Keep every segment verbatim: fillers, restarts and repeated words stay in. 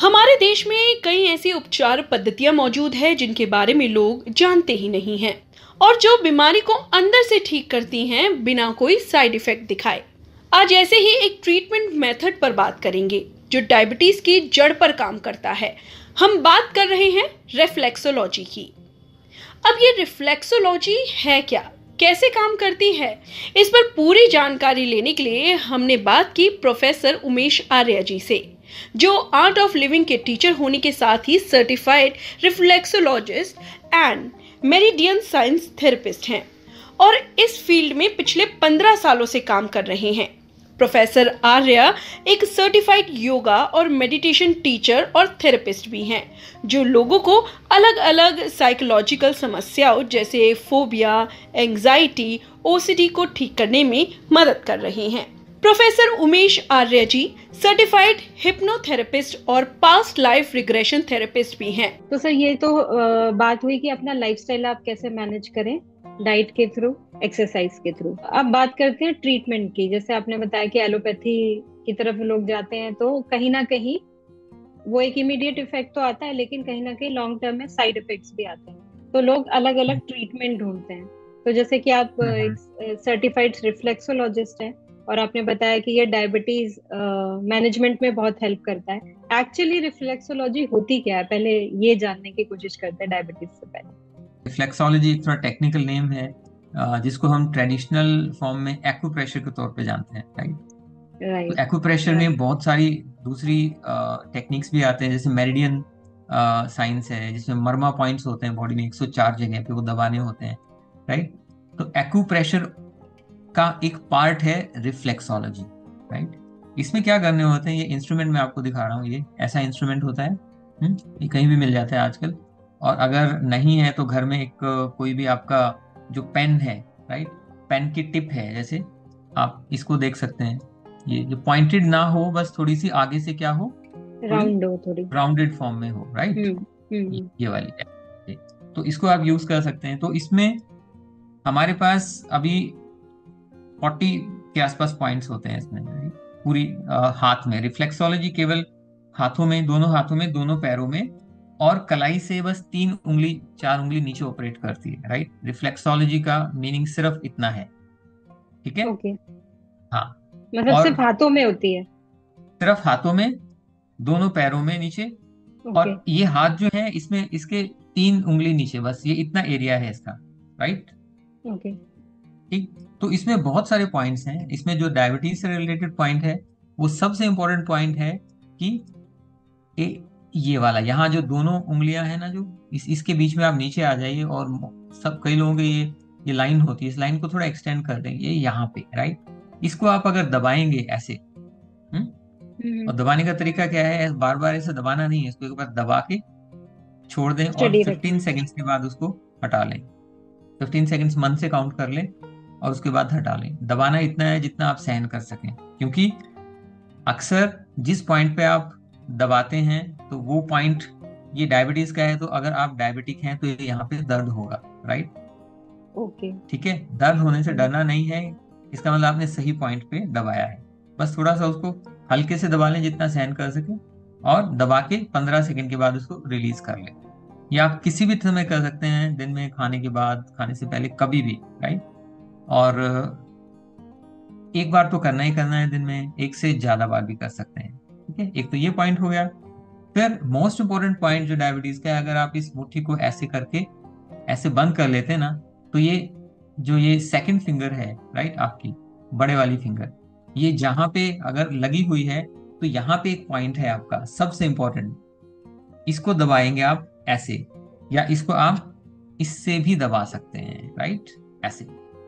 हमारे देश में कई ऐसी उपचार पद्धतियां मौजूद हैं जिनके बारे में लोग जानते ही नहीं हैं और जो बीमारी को अंदर से ठीक करती हैं बिना कोई साइड इफेक्ट दिखाए। आज ऐसे ही एक ट्रीटमेंट मेथड पर बात करेंगे जो डायबिटीज की जड़ पर काम करता है। हम बात कर रहे हैं रिफ्लेक्सोलॉजी की। अब ये रिफ्लेक्सोलॉजी है क्या, कैसे काम करती है, इस पर पूरी जानकारी लेने के लिए हमने बात की प्रोफेसर उमेश आर्या जी से, जो आर्ट ऑफ लिविंग के टीचर होने के साथ ही certified reflexologist and meridian science therapist हैं और इस फील्ड में पिछले पंद्रह सालों से काम कर रहे हैं। प्रोफेसर आर्या एक सर्टिफाइड योगा और मेडिटेशन टीचर और थेरेपिस्ट भी हैं, जो लोगों को अलग अलग साइकोलॉजिकल समस्याओं जैसे फोबिया, एंजाइटी, ओसीडी को ठीक करने में मदद कर रहे हैं। Professor Umesh Arya ji certified hypnotherapist और पास्ट लाइफ रिग्रेशन थेरेपिस्ट भी हैं। तो सर ये तो आ, बात हुई कि अपना लाइफस्टाइल आप कैसे मैनेज करें, डाइट के थ्रू, एक्सरसाइज के थ्रू। अब बात करते हैं ट्रीटमेंट की। जैसे आपने बताया कि एलोपैथी की तरफ लोग जाते हैं तो कहीं ना कहीं वो एक इमीडिएट इफेक्ट तो आता है, लेकिन कहीं ना कहीं लॉन्ग टर्म में साइड इफेक्ट्स भी आते हैं, तो लोग अलग अलग ट्रीटमेंट ढूंढते हैं। तो जैसे कि आप सर्टिफाइड रिफ्लेक्सोलॉजिस्ट हैं और आपने बताया कि ये डायबिटीज मैनेजमेंट में बहुत हेल्प करता है। एक्चुअली रिफ्लेक्सोलॉजी होती क्या है, पहले ये जानने की कोशिश करते हैं डायबिटीज से पहले। रिफ्लेक्सोलॉजी एक थोड़ा टेक्निकल नेम है जिसको हम ट्रेडिशनल फॉर्म में एक्यूप्रेशर के तौर पे जानते हैं, राइट राइट तो एक्यूप्रेशर में बहुत सारी दूसरी टेक्निक्स भी आते हैं, जैसे मेरिडियन साइंस है जिसमें मर्मा पॉइंट्स होते हैं बॉडी में एक सौ चार जगह पे, वो दबाने होते हैं, राइट। तो एक्यूप्रेशर का एक पार्ट है रिफ्लेक्सोलॉजी, राइट। इसमें क्या करने होते हैं, ये इंस्ट्रूमेंट मैं आपको दिखा रहा हूँ, ये ऐसा इंस्ट्रूमेंट होता है, ये कहीं भी मिल जाता है आजकल, और अगर नहीं है तो घर में एक कोई भी आपका जो पेन है, राइट, पेन की टिप है, जैसे आप इसको देख सकते हैं, ये जो पॉइंटेड ना हो, बस थोड़ी सी आगे से क्या हो, राउंड हो, थोड़ी राउंडेड फॉर्म में हो, राइट, ये, ये वाली है। तो इसको आप यूज कर सकते हैं। तो इसमें हमारे पास अभी चालीस के आसपास पॉइंट्स होते हैं इसमें, पूरी आ, हाथ में। रिफ्लेक्सोलॉजी केवल हाथों में, दोनों हाथों में, दोनों पैरों में और कलाई से बस तीन उंगली चार उंगली नीचे ऑपरेट करती है, राइट। रिफ्लेक्सोलॉजी का मीनिंग सिर्फ इतना है, ठीक है, ओके। हाँ, मतलब सिर्फ हाथों में होती है, सिर्फ हाथों में, दोनों पैरों में नीचे, और ये हाथ जो है इसमें इसके तीन उंगली नीचे, बस ये इतना एरिया है इसका, राइट, ओके, ठीक। तो इसमें बहुत सारे पॉइंट्स हैं। इसमें जो डायबिटीज से रिलेटेड पॉइंट है वो सबसे इंपॉर्टेंट पॉइंट है कि ए, ये वाला यहाँ जो दोनों उंगलियां हैं ना, जो इस इसके बीच में आप नीचे आ जाइए, और सब कई लोगों के ये ये लाइन होती है, इस लाइन को थोड़ा एक्सटेंड कर देंगे, ये यहाँ पे, राइट। इसको आप अगर दबाएंगे ऐसे, हम्म और दबाने का तरीका क्या है, बार बार ऐसे दबाना नहीं है, इसको एक बार दबा के छोड़ दें और फिफ्टीन सेकेंड्स के बाद उसको हटा लें। फिफ्टीन सेकेंड्स मन से काउंट कर लें और उसके बाद हटा लें। दबाना इतना है जितना आप सहन कर सकें, क्योंकि अक्सर जिस पॉइंट पे आप दबाते हैं तो वो पॉइंट, ये डायबिटीज का है, तो अगर आप डायबिटिक हैं तो यहाँ पे दर्द होगा, राइट, ओके, ठीक है। दर्द होने से डरना नहीं है, इसका मतलब आपने सही पॉइंट पे दबाया है। बस थोड़ा सा उसको हल्के से दबा लें जितना सहन कर सके, और दबा के पंद्रह सेकंड के बाद उसको रिलीज कर लें। ये आप किसी भी समय कर सकते हैं, दिन में, खाने के बाद, खाने से पहले, कभी भी, राइट। और एक बार तो करना ही करना है, दिन में एक से ज्यादा बार भी कर सकते हैं, ठीक है। एक तो ये पॉइंट हो गया। फिर मोस्ट इंपॉर्टेंट पॉइंट जो डायबिटीज का है, अगर आप इस मुट्ठी को ऐसे करके ऐसे बंद कर लेते हैं ना, तो ये जो ये सेकंड फिंगर है, राइट, आपकी बड़े वाली फिंगर, ये जहां पे अगर लगी हुई है तो यहाँ पे एक पॉइंट है आपका सबसे इंपॉर्टेंट, इसको दबाएंगे आप ऐसे, या इसको आप इससे भी दबा सकते हैं, राइट, ऐसे।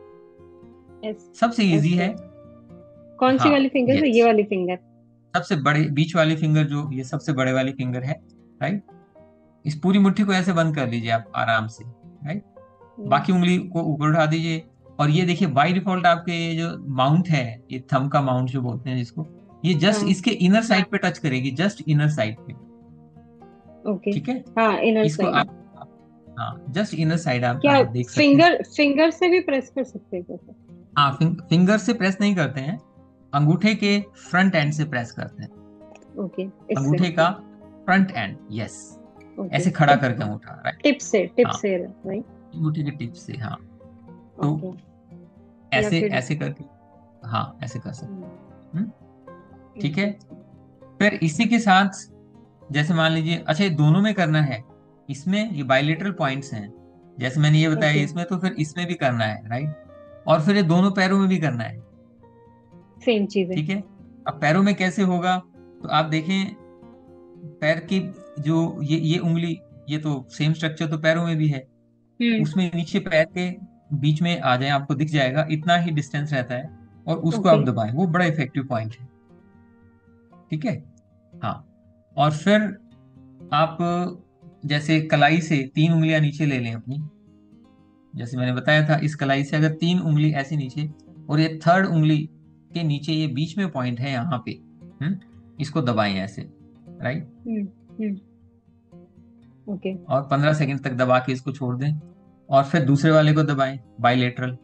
सबसे इजी है। कौन सी वाली फिंगर? ये वाली फिंगर, सबसे बड़े बीच वाली फिंगर, जो ये सबसे बड़े वाली फिंगर है, राइट। इस पूरी मुट्ठी को ऐसे बंद कर लीजिए आप आराम से, राइट। बाकी उंगली को ऊपर उठा दीजिए, और ये देखिए बाय डिफॉल्ट आपके ये जो माउंट है, ये थंब का माउंट जो बोलते हैं जिसको, ये जस्ट हाँ। इसके इनर साइड पे टच करेगी, जस्ट इनर साइड पे, ओके, ठीक है, हाँ, इनर साइड, आप हाँ जस्ट इनर साइड आप क्या देख सकते हैं। फिंगर फिंगर से भी प्रेस कर सकते हैं? हाँ, फिंगर से प्रेस नहीं करते हैं, अंगूठे के फ्रंट एंड से प्रेस करते हैं, ओके, अंगूठे का फ्रंट एंड, यस, ओके, ऐसे खड़ा करके अंगूठा, राइट, टिप से टिप हाँ, से राइट, अंगूठे के टिप से, हाँ, तो ओके, या ऐसे फिर ऐसे करके, हाँ, ऐसे कर सकते हम्म, हैं। हम्म, ठीक है। interesting. फिर इसी के साथ जैसे मान लीजिए, अच्छा ये दोनों में करना है, इसमें ये बायलेटरल पॉइंट्स हैं, जैसे मैंने ये बताया ओके, इसमें, तो फिर इसमें भी करना है, राइट, और फिर ये दोनों पैरों में भी करना है। सेम चीज है। ठीक है। अब पैरों में कैसे होगा, तो आप देखें पैर की जो ये ये उंगली, ये तो सेम स्ट्रक्चर तो पैरों में भी है, हम्म, उसमें नीचे पैर के बीच में आ जाए, आपको दिख जाएगा, इतना ही डिस्टेंस रहता है, और उसको ओके, आप दबाएं, वो बड़ा इफेक्टिव पॉइंट है। ठीक है। हाँ, और फिर आप जैसे कलाई से तीन उंगलियां नीचे ले लें अपनी, जैसे मैंने बताया था, इस कलाई से अगर तीन उंगली ऐसे नीचे, और ये थर्ड उंगली के नीचे ये बीच में पॉइंट है यहाँ पे, हम्म, इसको दबाएं ऐसे, राइट, हम्म, हम्म, ओके, और पंद्रह सेकंड तक दबा के इसको छोड़ दें, और फिर दूसरे वाले को दबाएं, बाइलेटरल,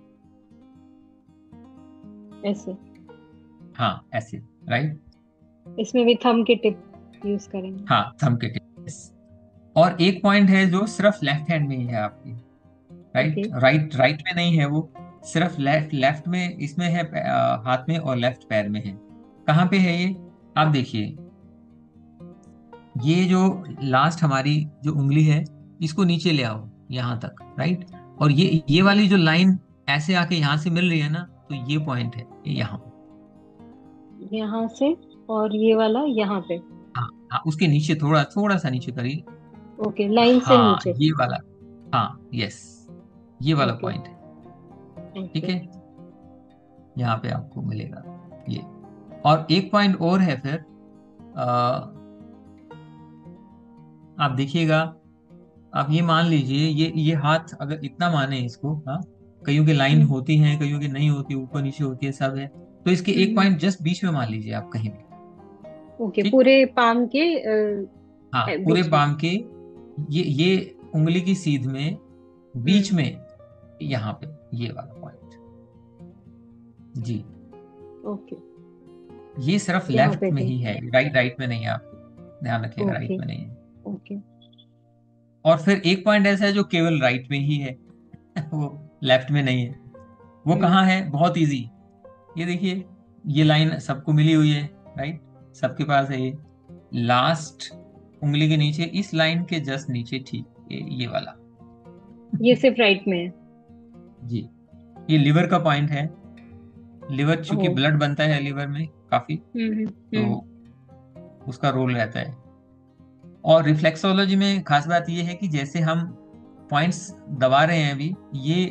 ऐसे। हाँ, ऐसे, राइट, इसमें भी थंब की टिप यूज करेंगे। हाँ, थंब के टिप। और एक पॉइंट है जो सिर्फ लेफ्ट हैंड में ही है आपकी, ओके, राइट, राइट राइट में नहीं है वो, सिर्फ लेफ्ट लेफ्ट में इसमें है, अ, हाथ में और लेफ्ट पैर में है। कहाँ पे है ये, आप देखिए, ये जो लास्ट हमारी जो उंगली है, इसको नीचे ले आओ यहाँ तक, राइट, और ये ये वाली जो लाइन ऐसे आके यहाँ से मिल रही है ना, तो ये पॉइंट है, ये यहाँ, यहाँ से, और ये वाला यहाँ पे। हाँ, हाँ, उसके नीचे थोड़ा थोड़ा सा नीचे करिए, ओके, लाइन से हाँ, नीचे। ये वाला, हाँ, यस, ये वाला ओके, पॉइंट है। ठीक ओके, है, यहाँ पे आपको मिलेगा ये। और एक पॉइंट और है फिर, आ, आप देखिएगा, आप ये मान लीजिए, ये ये हाथ अगर इतना माने इसको, हाँ, कईयों की लाइन हम्म, होती है, कईयों की नहीं होती, ऊपर नीचे होती है, सब है, तो इसके एक हम्म, पॉइंट जस्ट बीच में मान लीजिए आप कहीं भी। ओके, ठीक, पूरे पाम के अ, हाँ, है पूरे बीच में। पाम के, ये ये उंगली की सीध में बीच हम्म, में, यहाँ पे ये वाला पॉइंट, जी, ओके, ये सिर्फ यहाँ लेफ्ट पे में भी। ही है, राइट राइट में नहीं है, आप ध्यान रखिएगा, राइट ओके, में नहीं है। ओके, और फिर एक पॉइंट ऐसा है जो केवल राइट में ही है वो लेफ्ट में नहीं है। वो हम्म, कहाँ है, बहुत इजी, ये देखिए, ये लाइन सबको मिली हुई है, राइट, सबके पास है ये, लास्ट उंगली के नीचे, इस लाइन के जस्ट नीचे, ठीक, ये ये वाला ये सिर्फ राइट में है। जी, ये लिवर का पॉइंट है। लिवर, चूंकि ओ, ब्लड बनता है लिवर में काफी, हम्म, हम्म, तो हम्म, उसका रोल रहता है। और रिफ्लेक्सोलॉजी में खास बात ये है कि जैसे हम पॉइंट्स दबा रहे हैं अभी, ये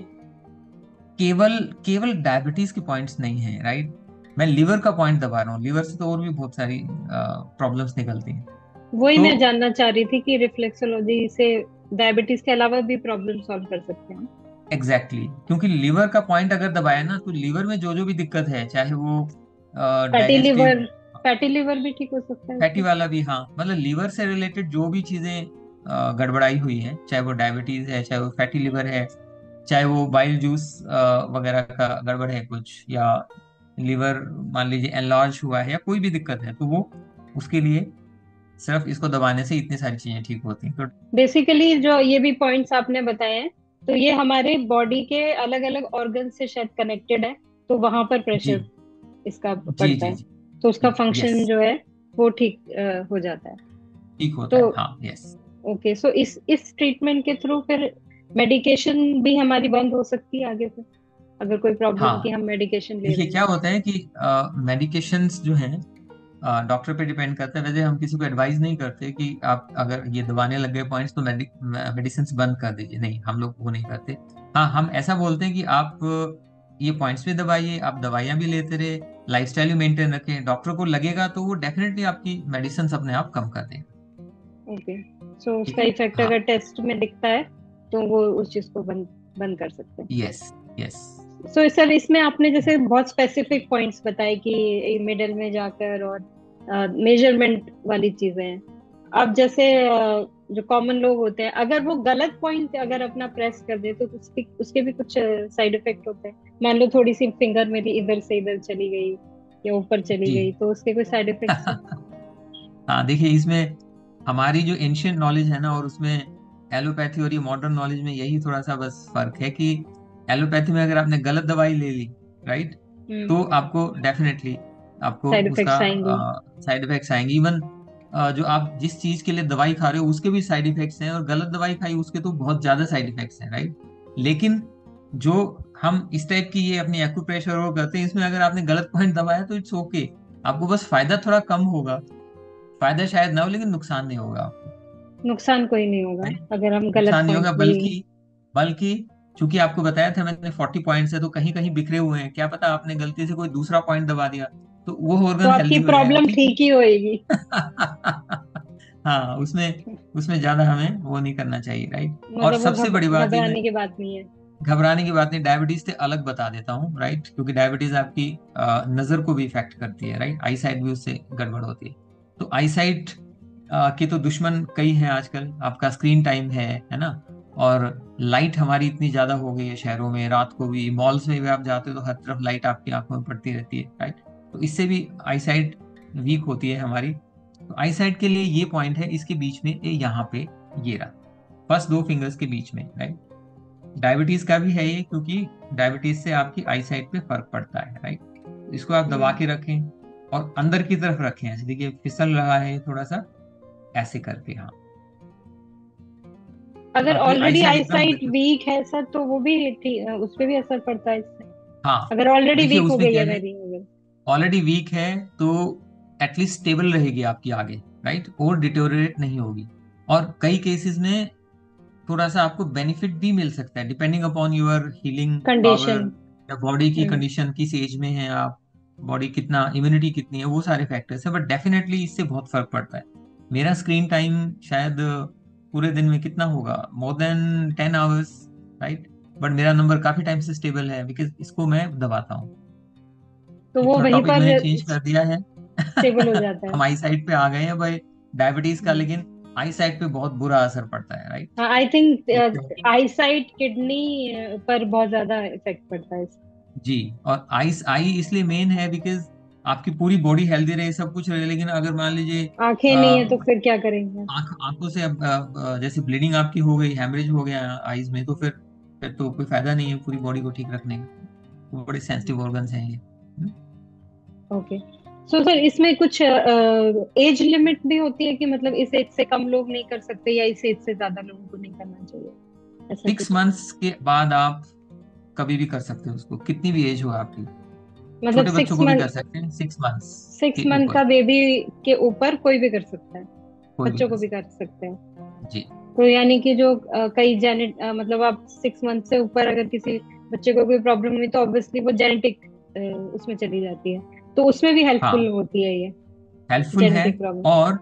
केवल केवल डायबिटीज के पॉइंट्स नहीं है, राइट, मैं लिवर का पॉइंट दबा रहा हूँ, लिवर से तो और भी बहुत सारी प्रॉब्लम्स निकलती हैं। वही तो मैं जानना चाह रही थी कि रिफ्लेक्सोलॉजी से डायबिटीज के अलावा भी प्रॉब्लम सॉल्व कर सकते हैं हम। एग्जैक्टली exactly, क्योंकि लिवर का पॉइंट अगर दबाया ना, तो लिवर में जो जो भी दिक्कत है, चाहे वो fatty digestive, liver, fatty liver भी ठीक हो सकता है फैटी इससे। वाला भी, हाँ, मतलब लीवर से रिलेटेड जो भी चीजें अ, गड़बड़ाई हुई है, चाहे वो डायबिटीज है, चाहे वो फैटी लिवर है, चाहे वो बाइल जूस वगैरह का गड़बड़ है कुछ, या लीवर मान लीजिए एनलार्ज हुआ है, या कोई भी दिक्कत है, तो वो उसके लिए सिर्फ इसको दबाने से इतनी सारी चीजें ठीक होती हैं। तो बेसिकली जो ये भी पॉइंट्स आपने बताए हैं, तो ये हमारे बॉडी के अलग अलग ऑर्गन से शायद कनेक्टेड है, तो वहां पर जी, प्रेशर इसका जी, पड़ता जी, है, जी, तो उसका यस, फंक्शन जो है वो ठीक अ, हो जाता है। ठीक होता तो है, हाँ, यस, ओके, सो इस इस ट्रीटमेंट के थ्रू फिर मेडिकेशन भी हमारी बंद हो सकती है आगे से, अगर कोई प्रॉब्लम की हाँ। हम मेडिकेशन ले देखिए रहे हैं क्या तो। होता है कि मेडिकेशंस जो हैं, डॉक्टर पे डिपेंड करता है, वैसे हम किसी को एडवाइस नहीं करते कि आप अगर ये दबाने लग गए पॉइंट्स तो मेडिसिन बंद कर दीजिए, नहीं, हम लोग वो नहीं करते। हाँ, हम ऐसा बोलते हैं कि आप ये पॉइंट्स भी दबाइए, आप दवाइयाँ भी लेते रहे, लाइफस्टाइल भी मेंटेन रखें, डॉक्टर को लगेगा तो वो डेफिनेटली आपकी मेडिसिन अपने आप कम कर देगा। ओके, सो ठीक उसका है, इफेक्ट हाँ, अगर टेस्ट में दिखता है तो वो उस चीज को बंद बंद कर सकते हैं। यस, यस, सो सर, इसमें आपने जैसे बहुत स्पेसिफिक पॉइंट्स बताए कि मिडल में जाकर और मेजरमेंट वाली चीजें हैं। अब जैसे अ, जो कॉमन लोग होते हैं, अगर वो गलत पॉइंट अगर अपना प्रेस कर दे तो उसके उसके भी कुछ साइड इफेक्ट होते हैं। मान लो थोड़ी सी फिंगर मेरी इधर से इधर चली गई या ऊपर चली जी गई, तो उसके कोई साइड इफेक्ट्स हैं? हाँ, देखिए इसमें हमारी जो एंशियंट नॉलेज है ना, और उसमें एलोपैथी और ये मॉडर्न नॉलेज में यही थोड़ा सा बस फर्क है कि एलोपैथी में अगर आपने गलत दवाई ले ली, राइट, हम्म। तो आपको डेफिनेटली आपको साइड उसका इफेक्ट्स आएंगे। साइड इफेक्ट्स आएंगे। इवन जो आप जिस चीज के लिए दवाई खा रहे हो उसके भी साइड इफेक्ट्स हैं, और गलत दवाई खाई उसके तो बहुत ज्यादा साइड इफेक्ट्स हैं, राइट। लेकिन जो हम इस टाइप की ये अपनी एक्यूप्रेशर वो करते हैं, इसमें अगर आपने गलत पॉइंट दबाया तो इट्स ओके, आपको बस फायदा थोड़ा कम होगा, फायदा शायद ना हो लेकिन नुकसान नहीं होगा आपको, नुकसान कोई नहीं होगा right? अगर हम गलत नुकसान नहीं होगा, पॉइंट्स भी। बल्कि बल्कि चूंकि आपको बताया था मैंने फोर्टी पॉइंट्स है, तो कहीं कहीं बिखरे हुए हैं, क्या पता आपने गलती से कोई दूसरा पॉइंट दबा दिया तो वो तो ऑर्गन आपकी हेल्दी हो जाएगा, प्रॉब्लम ठीक ठीक ही होएगी। है। हाँ, उसमें उसमें ज्यादा हमें वो नहीं करना चाहिए, राइट। और मतलब वो सबसे घब बड़ी बात ये, मैं घबराने की बात नहीं है। घबराने की बात नहीं, डायबिटीज से अलग बता देता हूँ, राइट, क्योंकि डायबिटीज आपकी अ, नजर को भी इफेक्ट करती है, राइट, आई साइट भी उससे गड़बड़ होती है। तो आई साइट के तो दुश्मन कई हैं आजकल, आपका स्क्रीन टाइम है है ना, और लाइट हमारी इतनी ज्यादा हो गई है शहरों में, रात को भी मॉल्स में भी आप जाते हो तो हर तरफ लाइट आपकी आंखों में पड़ती रहती है, राइट। तो इससे भी आई साइट वीक होती है हमारी। तो आई साइट के लिए ये पॉइंट है, इसके बीच में ये यहाँ पे ये रहा, फर्स्ट दो फिंगर्स के बीच में, राइट। डायबिटीज का भी है ये, क्योंकि डायबिटीज से आपकी आई साइट पे फर्क पड़ता है, राइट। इसको आप दबा हम्म। के रखें और अंदर की तरफ रखें, ऐसे देखिए फिसल रहा है थोड़ा सा, ऐसे करके, हाँ। तो अगर आपकी आई ऑलरेडी साइट आई एकदम, साइट वीक है सर तो वो भी ठीक, उस पे भी असर पड़ता है इससे। हाँ, अगर ऑलरेडी देखिए वीक हो उसमें गई क्या है है, मेरी, अगर। ऑलरेडी वीक है तो एटलीस्ट स्टेबल रहेगी आपकी आगे, राइट, और डिटोरेट नहीं होगी। और कई केसेस में थोड़ा सा आपको बेनिफिट भी मिल सकता है, depending upon your healing power, condition. या बॉडी की हम्म। कंडीशन, किस एज में है आप, बॉडी कितना, इम्यूनिटी कितनी है, वो सारे फैक्टर्स है, बट डेफिनेटली इससे बहुत फर्क पड़ता है। मेरा स्क्रीन टाइम शायद पूरे दिन में कितना होगा, more than ten hours, right, but मेरा नंबर काफी टाइम से स्टेबल है, बिकॉज इसको मैं दबाता हूँ। तो ये वो थोड़ा वहीं टॉपिक पर मैंने चेंज कर दिया है। स्टेबल हो जाता है। हम आई साइड पे आ गए हैं भाई, डायबिटीज का, हम्म। लेकिन आई साइड पे बहुत बुरा असर पड़ता है, राइट। हाँ, आई थिंक तो आई साइट किडनी पर बहुत ज्यादा इफेक्ट पड़ता है इससे। जी, और आई आई इसलिए मेन है बिकॉज आपकी पूरी बॉडी हेल्दी रहे, सब कुछ रहे, लेकिन अगर मान लीजिए आंखें अ, नहीं है तो फिर क्या करेंगे? आंख आंखों से अब, अ, अ, जैसे ब्लीडिंग आपकी हो गई, हैमरेज हो गया आईज में, तो फिर फिर तो कोई फायदा नहीं है पूरी बॉडी को ठीक रखने का। वो बड़े सेंसिटिव ऑर्गन्स हैं ये। हम्म। ओके। सो सर इसमें कुछ एज लिमिट भी होती है कि मतलब इस एज से कम लोग नहीं कर सकते या इस एज से ज्यादा लोगों को नहीं करना चाहिए, ऐसा सिक्स कुछ? मंथ्स के बाद आप कभी भी कर सकते हो उसको, कितनी भी एज हो आपकी। मतलब छोटे बच्चों सिक्स को भी मंथ कर सकते हैं सिक्स मंथ्स सिक्स के मंथ का ऊपर, बेबी के ऊपर कोई भी कर सकता है, कोई भी बच्चों कर को भी कर सकता सकते हैं? है जी। तो यानी कि जो अ, कई जेनेट मतलब आप सिक्स मंथ से ऊपर अगर किसी बच्चे को कोई प्रॉब्लम हुई तो ऑब्वियसली वो जेनेटिक उसमें चली जाती है, तो उसमें भी हेल्पफुल हाँ, होती है ये हेल्पफुल है। Genetic problem. और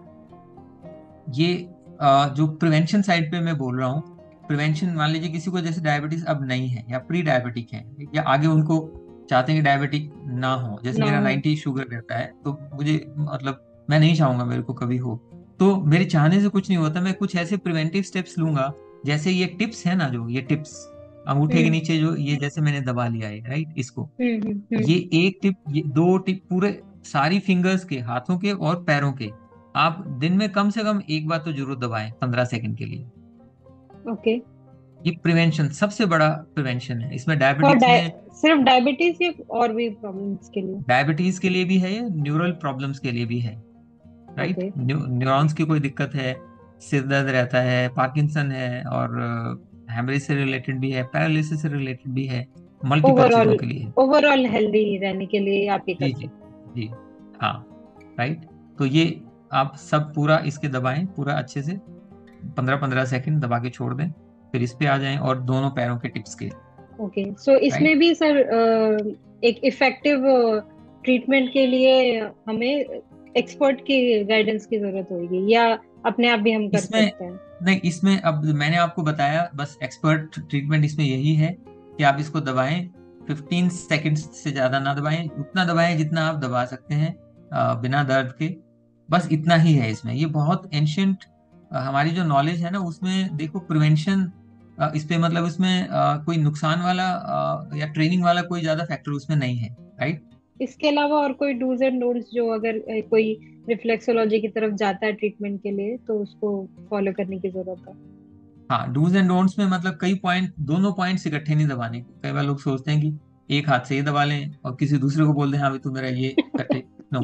ये अ, जो प्रिवेंशन साइड पे मैं बोल रहा हूँ, प्रिवेंशन, मान लीजिए किसी को जैसे डायबिटीज अब नहीं है, या प्री डायबिटिक है, या आगे उनको चाहते हैं कि डायबिटिक ना हो, जैसे ना मेरा हो। नाइन्टी शुगर रहता है, तो मुझे मतलब मैं नहीं चाहूंगा मेरे को कभी हो, तो मेरे चाहने से कुछ नहीं होता, मैं कुछ ऐसे प्रिवेंटिव स्टेप्स लूंगा, जैसे ये टिप्स है ना, जो ये टिप्स अंगूठे के हम्म नीचे जो ये जैसे मैंने दबा लिया है, राइट, इसको, हम्म हम्म ये हम्म। एक टिप, ये दो टिप, पूरे सारी फिंगर्स के, हाथों के और पैरों के, आप दिन में कम से कम एक बार तो जरूर दबाएं पंद्रह सेकंड के लिए। ओके। ये प्रिवेंशन सबसे बड़ा प्रिवेंशन है, इसमें फॉर डायबिटिक्स में, सिर्फ डायबिटीज या और भी प्रॉब्लम्स के लिए? डायबिटीज के लिए भी है, ये न्यूरल प्रॉब्लम्स के लिए भी है, राइट। ओके। न्यूरॉन्स की कोई दिक्कत है, सिर दर्द रहता है, पार्किंसन है, और हेमरेज से रिलेटेड भी है, पैरालिसिस से रिलेटेड भी है, मल्टीपल ओवरऑल चीजों के लिए। ओवरऑल हेल्दी रहने के लिए आप ये कर जी जी सकते जी, हाँ, राइट। तो ये आप सब पूरा इसके दबाएं, पूरा अच्छे से पंद्रह पंद्रह सेकंड दबा के छोड़ दें, फिर इस पे आ जाएं, और दोनों पैरों के टिप्स के, हैं। Okay, so right. इसमें भी सर एक इफेक्टिव ट्रीटमेंट के लिए हमें एक्सपर्ट की गाइडेंस की जरूरत होगी या अपने आप भी हम कर इसमें सकते हैं? नहीं, इसमें अब मैंने आपको बताया, बस एक्सपर्ट ट्रीटमेंट इसमें यही है कि आप इसको दबाएं, फिफ्टीन सेकंड्स से ज्यादा ना दबाएं, उतना दबाएं जितना आप दबा सकते हैं अ, बिना दर्द के, बस इतना ही है इसमें। ये बहुत एंशियंट हमारी जो नॉलेज है ना, उसमें देखो प्रिवेंशन इस पे, मतलब इसमें अ, कोई नुकसान वाला अ, या ट्रेनिंग वाला कोई ज्यादा फैक्टर उसमें नहीं है, राइट। इसके अलावा और कोई डूज एंड डोंट्स जो अगर अ, कोई रिफ्लेक्सोलॉजी की तरफ जाता है ट्रीटमेंट के लिए, तो उसको फॉलो करने की जरूरत है। हाँ, डूज एंड डोंट्स में मतलब कई पॉइंट, दोनों पॉइंट्स इकट्ठे नहीं दबाने। कई बार लोग सोचते हैं कि एक हाथ से ये दबा लें और किसी दूसरे को बोल दें हाँ भाई तू मेरा ये इकट्ठे, no,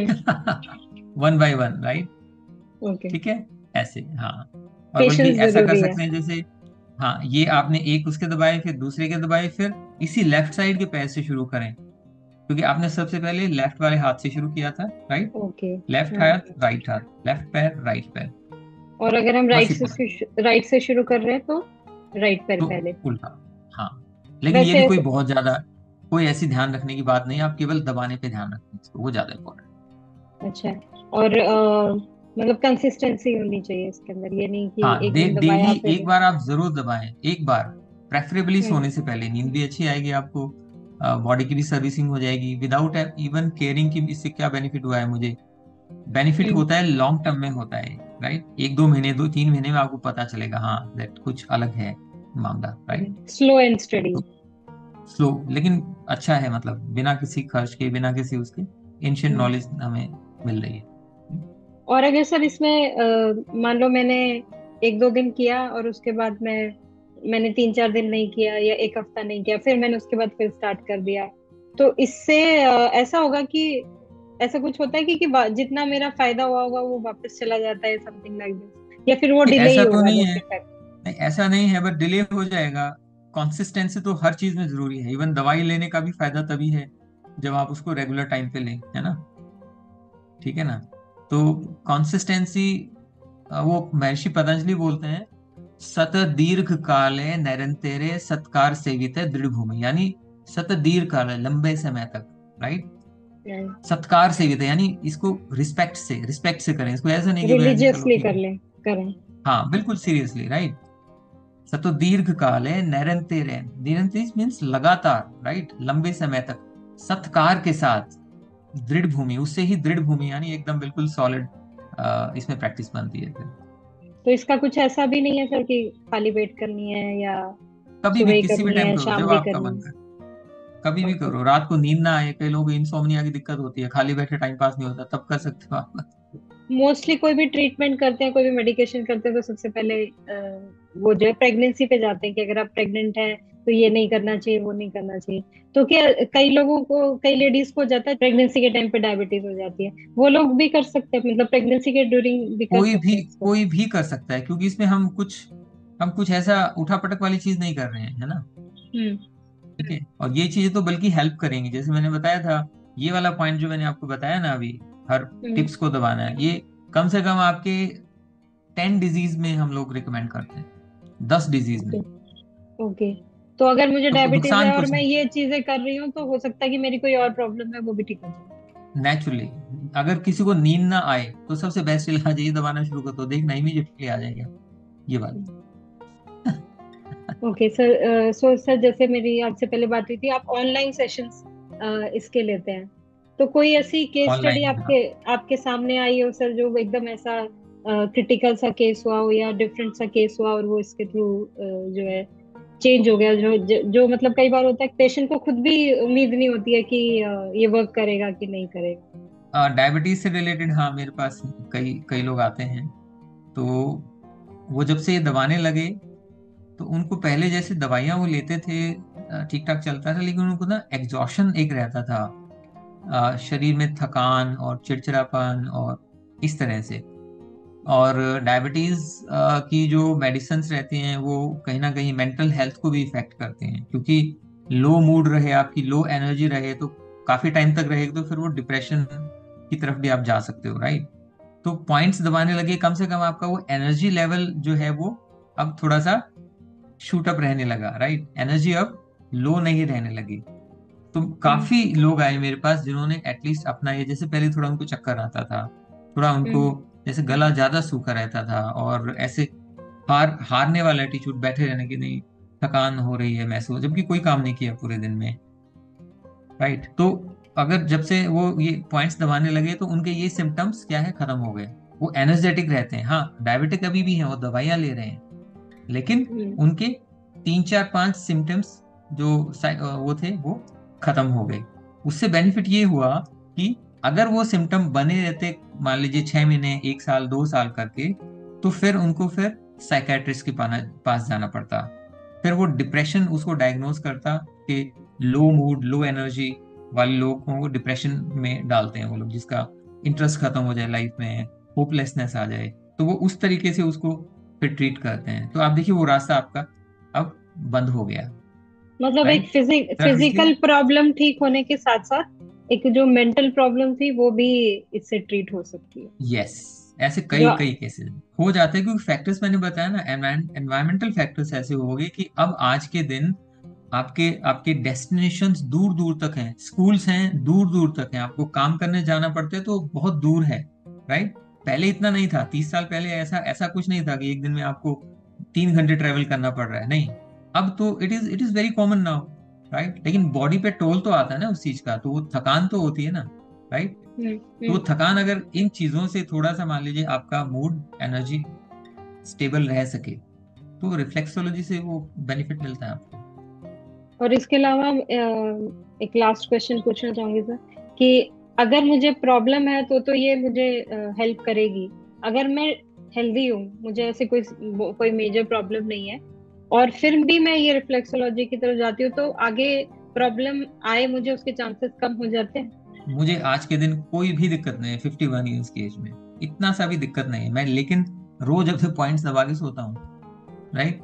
one by one, right. Okay, ठीक है, ऐसे, हाँ। और बल्कि पेशेंस ऐसा कर जरूरी है। सकते हैं जैसे, हाँ, ये आपने एक उसके दबाए, फिर दूसरे के दबाए, फिर इसी लेफ्ट साइड के पैर से शुरू करें, क्योंकि आपने सबसे पहले लेफ्ट वाले हाथ से शुरू किया था, राइट। ओके। लेफ्ट हाँ, हाथ, राइट हाथ, लेफ्ट पैर, राइट पैर, और अगर हम बस राइट इतना। से राइट से शुरू कर रहे हैं तो राइट पैर तो पहले। उल्टा, हाँ। लेकिन ये भी वैसे, कोई बहुत ज्यादा, कोई ऐसी ध्यान रखने की बात नहीं है, आप केवल दबाने पे ध्यान रखें इसको, वो ज्यादा इम्पोर्टेंट। अच्छा, और अ, मतलब कंसिस्टेंसी होनी चाहिए इसके अंदर, ये नहीं कि हाँ, एक डे, दिन डेली दबाया फिर। एक बार आप जरूर दबाएं, एक बार, प्रेफरेबली हम्म। सोने से पहले। नींद भी अच्छी आएगी आपको, बॉडी की भी सर्विसिंग हो जाएगी विदाउट इवन केयरिंग कि इससे क्या बेनिफिट हुआ है मुझे। Benefit hmm. होता है लॉन्ग टर्म में होता है, राइट। एक दो महीने, दो तीन महीने में आपको पता चलेगा हाँ दैट कुछ अलग है मामला, right. Slow and steady. Slow, लेकिन अच्छा है, मतलब बिना किसी खर्च के, बिना किसी उसके, एंशियंट नॉलेज हमें मिल रही है। और अगर सर इसमें अ, मान लो मैंने एक दो दिन किया और उसके बाद मैं मैंने तीन चार दिन नहीं किया या एक हफ्ता नहीं किया, फिर मैंने उसके बाद फिर स्टार्ट कर दिया, तो इससे अ, ऐसा होगा कि ऐसा कुछ होता है कि, कि वा- जितना मेरा फायदा हुआ होगा वो वापस चला जाता है, समथिंग लाइक दिस, या फिर वो नहीं, डिले ही ऐसा तो होगा नहीं नेट है, इफेक्ट? नहीं ऐसा नहीं है, बट डिले हो जाएगा। कंसिस्टेंसी तो हर चीज में जरूरी है। इवन दवाई लेने का भी फायदा तभी है जब आप उसको रेगुलर टाइम पे लें, है ना। ठीक है ना। तो कंसिस्टेंसी, वो महर्षि पतंजलि बोलते हैं, सत दीर्घ काले नैरंतेरे सत्कार सेवित दृढ़ भूमि, यानी सत दीर्घ काल, लंबे समय तक, राइट। सत्कार सेवित यानी इसको रिस्पेक्ट से, रिस्पेक्ट से करें इसको, ऐसा नहीं कि बहन जी चलो रिलीजियसली ठीक कर है। लें, करें। हाँ, बिल्कुल सीरियसली, राइट। सतो दीर्घ काल है, निरंतर, निरंतर मीन्स लगातार, राइट, लंबे समय तक, सत्कार के साथ, दृढ़ भूमि, उससे ही दृढ़ भूमि यानी एकदम बिल्कुल सॉलिड इसमें प्रैक्टिस बनती है फिर। तो इसका कुछ ऐसा भी नहीं है सर कि खाली पेट करनी है या कभी सुबह भी ही किसी भी करनी टाइम है, करो शाम जब भी आपका करनी मन है? करे, कभी भी ओके। करो। रात को नींद ना आए, कई लोगों को इंसोम्निया की दिक्कत होती है, खाली बैठे टाइम पास नहीं होता, तब कर सकते हो आप। मोस्टली कोई भी ट्रीटमेंट करते हैं, कोई भी मेडिकेशन करते हैं, तो सबसे पहले अ, वो जो है प्रेगनेंसी पे जाते हैं कि अगर आप प्रेग्नेंट हैं तो ये नहीं करना चाहिए, वो नहीं करना चाहिए। तो क्या कई लोगों को, कई लेडीज को हो जाता है प्रेगनेंसी के टाइम पे डायबिटीज हो जाती है, वो लोग भी कर सकते हैं, मतलब प्रेगनेंसी के ड्यूरिंग भी कर कोई भी सकते हैं इसको? कोई भी कर सकता है, क्योंकि इसमें हम कुछ हम कुछ ऐसा उठापटक वाली चीज नहीं कर रहे हैं, है ना। हम्म। ठीक है, और ये चीजें तो बल्कि हेल्प करेंगी, जैसे मैंने बताया था, ये वाला पॉइंट जो मैंने आपको बताया ना अभी, हर हम्म। टिप्स को दबाना है, ये कम से कम आपके टेन डिजीज में हम लोग रिकमेंड करते हैं, दस डिजीज में। ओके। ओके। तो अगर मुझे तो डायबिटीज है नुकसान और कुछ मैं नहीं, ये चीजें कर रही हूँ, तो हो सकता है कि मेरी कोई और प्रॉब्लम है वो भी ठीक हो जाए? नेचुरली। अगर किसी को नींद ना आए तो सबसे बेस्ट इलाज यही, दबाना शुरू कर दो, देखना इमीडिएटली आ जाएगा ये बात। ओके सर, सो सर जैसे मेरी आपसे पहले बात हुई थी, आप ऑनलाइन सेशंस इसके लेते हैं, तो कोई ऐसी केस स्टडी ऑनलाइन, हाँ। आपके आपके सामने आई हो सर, जो एकदम ऐसा क्रिटिकल सा केस हुआ हो या डिफरेंट सा केस हुआ और वो इसके थ्रू जो है चेंज हो गया, जो जो, जो मतलब कई बार होता है पेशेंट को खुद भी उम्मीद नहीं होती है कि अ, ये वर्क करेगा कि नहीं करेगा? डायबिटीज से रिलेटेड, हाँ, मेरे पास कई कई लोग आते हैं। तो वो जब से ये दबाने लगे, तो उनको पहले जैसे दवाइयां वो लेते थे, ठीक ठाक चलता था, लेकिन उनको ना एग्जॉशन एक रहता था, अ, शरीर में थकान और चिड़चिड़ापन और इस तरह से। और डायबिटीज की जो मेडिसिन रहती हैं वो कहीं ना कहीं मेंटल हेल्थ को भी इफेक्ट करते हैं, क्योंकि लो मूड रहे, आपकी लो एनर्जी रहे, तो काफी टाइम तक रहेगी, तो फिर वो डिप्रेशन की तरफ भी आप जा सकते हो, राइट। तो पॉइंट्स दबाने लगे, कम से कम आपका वो एनर्जी लेवल जो है वो अब थोड़ा सा शूट अप रहने लगा, राइट। एनर्जी अब लो नहीं रहने लगी। तो हम्म। काफी लोग आए मेरे पास जिन्होंने एटलीस्ट अपना ये, जैसे पहले थोड़ा उनको चक्कर आता था, थोड़ा उनको हम्म। जैसे गला ज्यादा सूखा रहता था, और ऐसे हार हारने वाला एटीट्यूड, बैठे रहने की, नहीं, थकान हो रही है महसूस, जबकि कोई काम नहीं किया पूरे दिन में, राइट। तो अगर जब से वो ये पॉइंट्स दबाने लगे, तो उनके ये सिम्टम्स क्या है, खत्म हो गए। वो एनर्जेटिक रहते हैं। हाँ, डायबिटिक अभी भी हैं, वो दवाइयां ले रहे हैं, लेकिन हम्म। उनके तीन चार पांच सिम्टम्स जो साइ- वो थे वो खत्म हो गए। उससे बेनिफिट ये हुआ कि अगर वो सिम्टम बने रहते मान लीजिए छह महीने, एक साल, दो साल करके, तो फिर उनको फिर साइकेट्रिस्ट के पास जाना पड़ता। फिर वो डिप्रेशन उसको डायग्नोज करता कि लो मूड, लो एनर्जी वाले लोगों को डिप्रेशन में डालते हैं वो लोग, जिसका इंटरेस्ट खत्म हो जाए लाइफ में, होपलेसनेस आ जाए, तो वो उस तरीके से उसको फिर ट्रीट करते हैं। तो आप देखिए वो रास्ता आपका अब बंद हो गया। मतलब राइट? एक फिजिक फिजिकल प्रॉब्लम ठीक होने के साथ साथ एक जो मेंटल प्रॉब्लम थी वो भी इससे ट्रीट हो सकती है। यस, ऐसे कई जो कई केसेस हो जाते हैं, क्योंकि फैक्टर्स मैंने बताया ना, एनवायरमेंटल फैक्टर्स ऐसे हो गए कि अब आज के दिन आपके आपके डेस्टिनेशंस दूर दूर तक हैं, स्कूल्स हैं दूर दूर तक हैं, आपको काम करने जाना पड़ता है तो बहुत दूर है। राइट? पहले इतना नहीं था, तीस साल पहले ऐसा ऐसा कुछ नहीं था कि एक दिन में आपको तीन घंटे ट्रेवल करना पड़ रहा है, नहीं। अब तो it is it is very common now. Right? लेकिन बॉडी पे टोल तो आता है ना उस चीज का, तो वो थकान तो होती है ना। राइट? तो वो थकान अगर इन चीजों से थोड़ा सा मान लीजिए आपका मूड, एनर्जी स्टेबल रह सके, तो रिफ्लेक्सोलॉजी से वो बेनिफिट मिलता है आपको। और इसके अलावा एक लास्ट क्वेश्चन पूछना चाहूंगी सर कि अगर मुझे प्रॉब्लम है तो तो ये मुझे हेल्प करेगी। अगर मैं हेल्दी हूँ, मुझे ऐसे कोई कोई मेजर प्रॉब्लम नहीं है, और फिर भी मैं ये रिफ्लेक्सोलॉजी की तरफ जाती हूँ, तो आगे प्रॉब्लम आए मुझे उसके चांसेस कम हो जाते हैं। मुझे आज के दिन कोई भी दिक्कत नहीं है, फिफ्टी वन ईयर्स की एज में इतना सा भी दिक्कत नहीं है मैं, लेकिन रोज अपने पॉइंट्स दबा के सोता हूँ। राइट?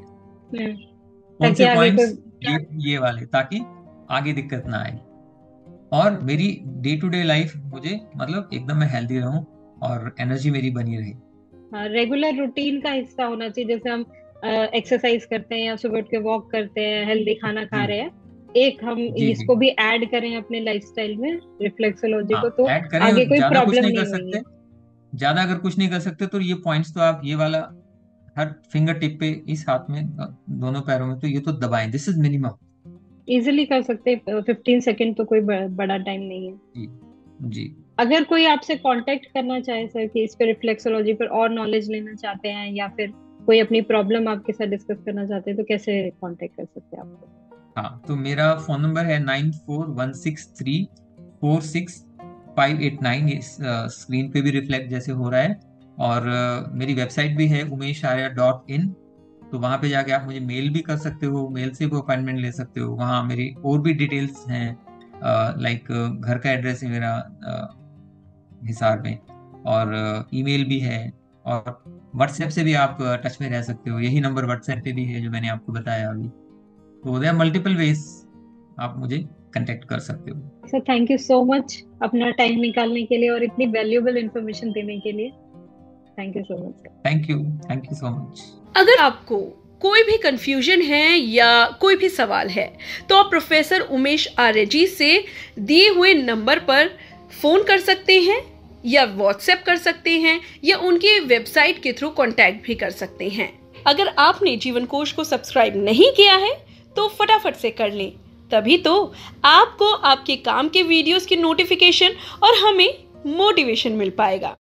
कौन से पॉइंट्स? ये ये वाले, ताकि आगे दिक्कत ना आए और मेरी डे टू डे लाइफ मुझे मतलब एकदम मैं हेल्दी रहूं और एनर्जी मेरी बनी रहे। हाँ, रेगुलर रूटीन का हिस्सा होना चाहिए। जैसे हम एक्सरसाइज करते हैं या सुबह उठ के वॉक करते हैं, हेल्दी खाना खा रहे हैं, एक हम जी, इसको जी। भी ऐड करें अपने लाइफस्टाइल में, रिफ्लेक्सोलॉजी को, हाँ, तो ऐड करें। आगे कोई ज्यादा कुछ प्रॉब्लम नहीं नहीं कर होगी। सकते, ज्यादा अगर कुछ नहीं कर सकते तो ये पॉइंट्स तो आप ये वाला हर फिंगर टिप पे, इस हाथ में, दोनों पैरों में, तो ये तो दबाएं। This is minimum. इजिली कर सकते, फिफ्टीन सेकेंड तो कोई ब- बड़ा टाइम नहीं है। जी, जी। अगर कोई आपसे कांटेक्ट करना चाहे सर कि इस पे रिफ्लेक्सोलॉजी पर और नॉलेज लेना चाहते हैं, या फिर कोई अपनी प्रॉब्लम आपके साथ डिस्कस करना चाहते हैं, तो कैसे कांटेक्ट कर सकते हैं आपको? हाँ, तो मेरा फोन नंबर है nine four one six three four six five eight nine. ये स्क्रीन पे भी रिफ्लेक्ट जैसे हो रहा है। और अ, मेरी वेबसाइट भी है उमेश आर्या डॉट इन, तो वहां पे जाके आप मुझे मेल भी कर सकते हो, मेल से भी अपॉइंटमेंट ले सकते हो। वहाँ मेरी और भी डिटेल्स हैं, लाइक घर का एड्रेस है मेरा हिसार में, और ईमेल भी है, और व्हाट्सएप से भी आप टच में रह सकते हो। यही नंबर व्हाट्सएप पे भी है जो मैंने आपको बताया अभी। तो देयर मल्टीपल वेज आप मुझे कांटेक्ट कर सकते हो। Sir thank you so much अपना टाइम निकालने के लिए और इतनी वैल्यूएबल इंफॉर्मेशन देने के लिए। Thank you so much. Thank you, thank you so much. अगर आपको कोई भी कंफ्यूजन है या कोई भी सवाल है तो आप प्रोफेसर उमेश आर्य जी से दिए हुए नंबर पर फोन कर सकते हैं, या व्हाट्सएप कर सकते हैं, या उनकी वेबसाइट के थ्रू कांटेक्ट भी कर सकते हैं। अगर आपने जीवन कोश को सब्सक्राइब नहीं किया है तो फटाफट से कर लें, तभी तो आपको आपके काम के वीडियोस की नोटिफिकेशन और हमें मोटिवेशन मिल पाएगा।